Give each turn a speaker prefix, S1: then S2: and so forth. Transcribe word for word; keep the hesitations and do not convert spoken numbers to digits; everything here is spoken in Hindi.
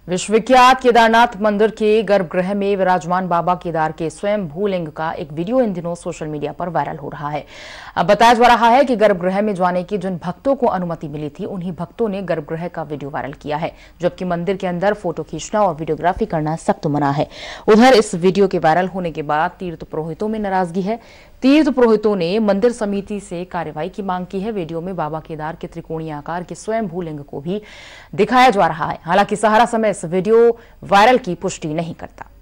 S1: विश्वविख्यात केदारनाथ मंदिर के गर्भगृह में विराजमान बाबा केदार के स्वयं भूलिंग का एक वीडियो इन दिनों सोशल मीडिया पर वायरल हो रहा है। अब बताया जा रहा है कि गर्भगृह में जाने की जिन भक्तों को अनुमति मिली थी, उन्हीं भक्तों ने गर्भगृह का वीडियो वायरल किया है, जबकि मंदिर के अंदर फोटो खींचना और वीडियोग्राफी करना सख्त मना है। उधर इस वीडियो के वायरल होने के बाद तीर्थ पुरोहितों में नाराजगी है। तीर्थ पुरोहितों ने मंदिर समिति से कार्रवाई की मांग की है। वीडियो में बाबा केदार के त्रिकोणीय आकार के स्वयं भूलिंग को भी दिखाया जा रहा है। हालांकि सहारा समय इस वीडियो वायरल की पुष्टि नहीं करता।